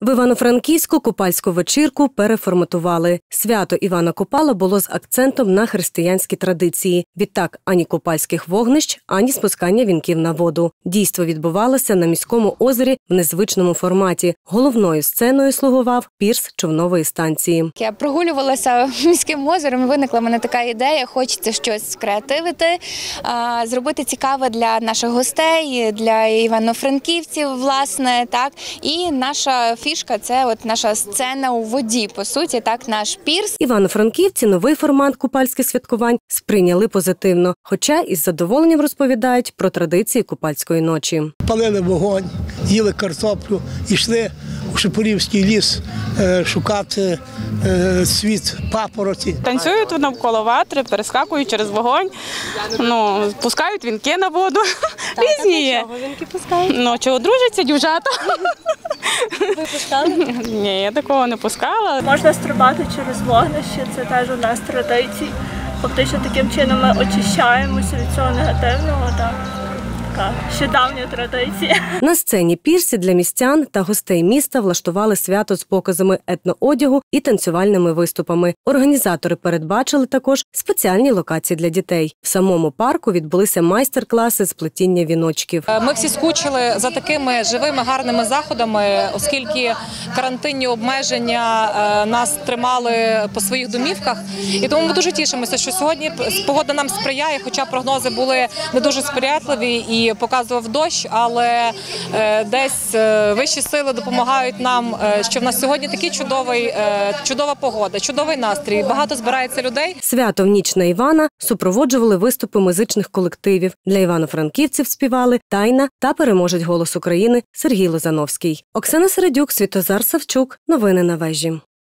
В Івано-Франківську купальську вечірку переформатували. Свято Івана Купала було з акцентом на християнські традиції. Відтак, ані купальських вогнищ, ані спускання вінків на воду. Дійство відбувалося на міському озері в незвичному форматі. Головною сценою слугував пірс човнової станції. Я прогулювалася міським озером, і виникла в мене така ідея, хочеться щось скреативити, зробити цікаве для наших гостей, для івано-франківців, власне, так. І наша фішка – це от наша сцена у воді, по суті, так, наш пірс. Івано-франківці новий формат купальських святкувань сприйняли позитивно, хоча із задоволенням розповідають про традиції купальської ночі. Палили вогонь, їли картоплю, йшли у Шепурівський ліс шукати світ папороті. Танцюють навколо ватри, перескакують через вогонь, пускають вінки на воду. Різні є. Вінки пускають? Чи одружаться дівчата? Ви пускали? Ні, я такого не пускала. Можна стрибати через вогнище, це теж у нас традиції. Фактично таким чином ми очищаємося від цього негативного. Така ще давня традиція. На сцені пірсі для містян та гостей міста влаштували свято з показами етноодягу і танцювальними виступами. Організатори передбачили також спеціальні локації для дітей. В самому парку відбулися майстер-класи з плетіння віночків. Ми всі скучили за такими живими, гарними заходами, оскільки карантинні обмеження нас тримали по своїх домівках. І тому ми дуже тішимося, що сьогодні погода нам сприяє, хоча прогнози були не дуже сприятливі і показував дощ, але десь вищі сили допомагають нам, що в нас сьогодні такий чудова погода, чудовий настрій, багато збирається людей. Свято в ніч на Івана супроводжували виступи музичних колективів. Для івано-франківців співали «Тайна» та переможець «Голос України» Сергій Лозановський. Оксана Середюк, Світозар Савчук. Новини на вежі.